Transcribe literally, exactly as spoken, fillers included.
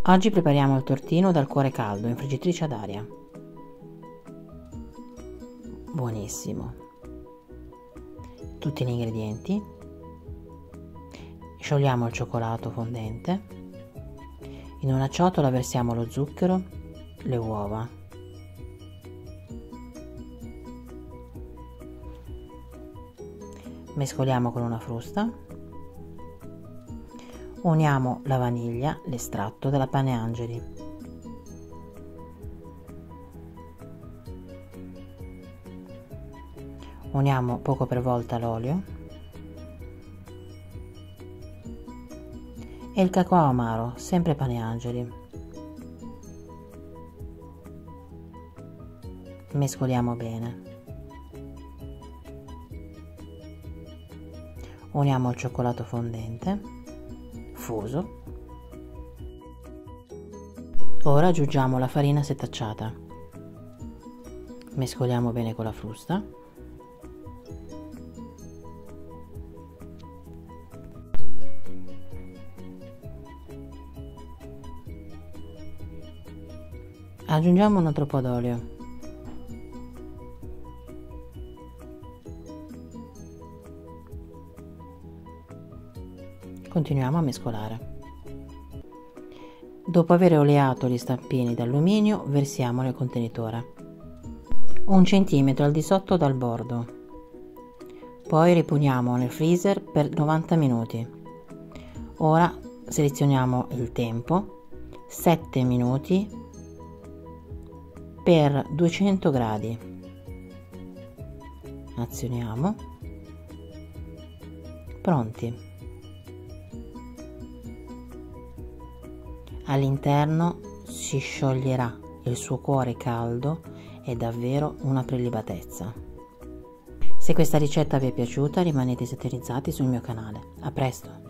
Oggi prepariamo il tortino dal cuore caldo in friggitrice ad aria. Buonissimo. Tutti gli ingredienti. Sciogliamo il cioccolato fondente. In una ciotola versiamo lo zucchero, le uova. Mescoliamo con una frusta. Uniamo la vaniglia, l'estratto della pane angeli. Uniamo poco per volta l'olio e il cacao amaro, sempre pane angeli. Mescoliamo bene. Uniamo il cioccolato fondente fuso. Ora aggiungiamo la farina setacciata. Mescoliamo bene con la frusta. Aggiungiamo un altro po' d'olio. Continuiamo a mescolare. Dopo aver oleato gli stampini d'alluminio, versiamo nel contenitore, un centimetro al di sotto dal bordo. Poi riponiamo nel freezer per novanta minuti. Ora selezioniamo il tempo, sette minuti per duecento gradi. Azioniamo. Pronti. All'interno si scioglierà il suo cuore caldo, è davvero una prelibatezza. Se questa ricetta vi è piaciuta, rimanete sintonizzati sul mio canale. A presto!